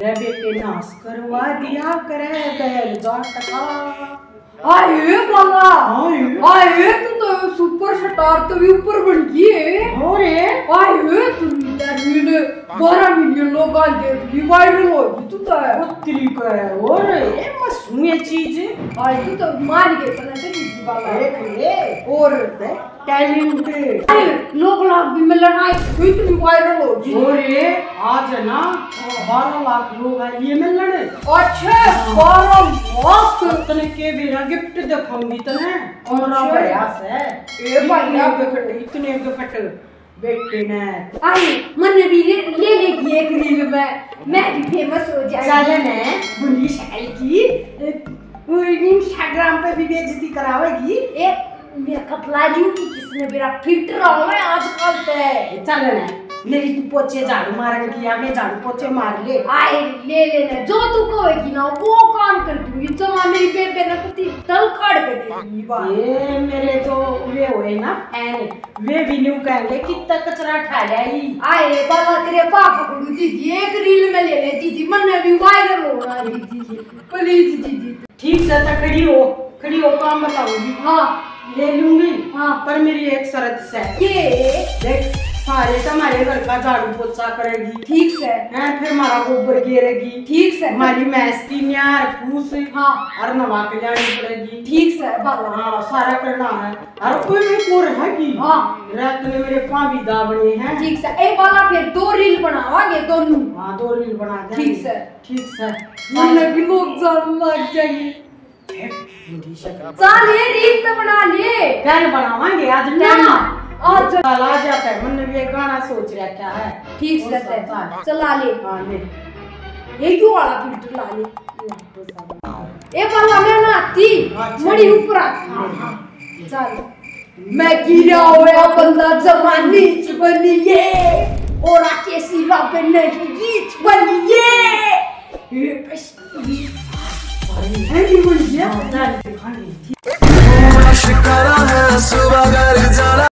दे बेटे नाश करवा दिया करे बैल जाटका। आए बाला आए तू तो सुपर स्टार तो भी ऊपर बन गई है। और आए तू ने 12 मिलियन लोग आ देख ली वायरल हो गई तू तो पुत्री को है। और ये मसू ये चीज आए तू तो मान के पता नहीं बाला देख ले और टैलेंट लोग लाख भी मिलन आए इतनी वायरल हो गई। और ये आज ना 12 लाख लोग आ लिए मिलन। अच्छा 12 लाख तने के बेरा गिफ्ट दिखाऊंगी तने और प्रयास है ए भैया इतने गिफ्ट बेटे ने। आई मन भी ले लेगी एक रील में मैं भी फेमस हो जाएगी। चल ने बुरी शक्ल की वो इंस्टाग्राम पे भी बेइज्जती करावेगी। एक मेकअप लाई कि किसने मेरा फिल्टर आ है आजकल पे। चल ने मेरी तू पोछे झाड़ू मारने की या मैं झाड़ू पोछे मार ले। आए ले लेना जो तू कहेगी ना वो काम कर दूंगी। जो मेरी बेबे ने कुछ तल काट के देगी। ये मेरे जो वे हुए ना फैन वे भी न्यू कहेंगे कितना कचरा ठा लाई। आए बाबा तेरे पापा को दीदी एक रील में ले ले दीदी मन भी वायरल होना दीदी प्लीज दीदी। ठीक से तो खड़ी हो काम बताऊंगी। हाँ ले लूंगी। हाँ पर मेरी एक शर्त से ये देख सारे तुम्हारे घर का झाड़ू पोछा करेगी ठीक से हैं फिर हमारा गोबर गिरेगी ठीक से हमारी भैंस की न्यार फूस हाँ और नवा के जानी पड़ेगी। ठीक से बाबा हाँ सारा करना है और कोई भी कोर है कि हाँ रात में मेरे पाँव भी दाबने हैं। ठीक से ए वाला फिर 2 रील बनावांगे दोनों। हाँ 2 रील बना दे। ठीक से मन भी लोग जान लग जाएंगे। चल ये रील तो बना ले कल बनावांगे आज ना आज कल आ जाता है। मन भी एक गाना सोच रहा क्या है। ठीक से चला ले। हाँ ले ये क्यों वाला फिल्टर ला ले ए वाला मैं ना आती मड़ी ऊपर आती। चल मैं गिरा हुआ बंदा जमाने च बनिए और आके सिरा पे नहीं रीच बनिए। ये बस ये बोल गया।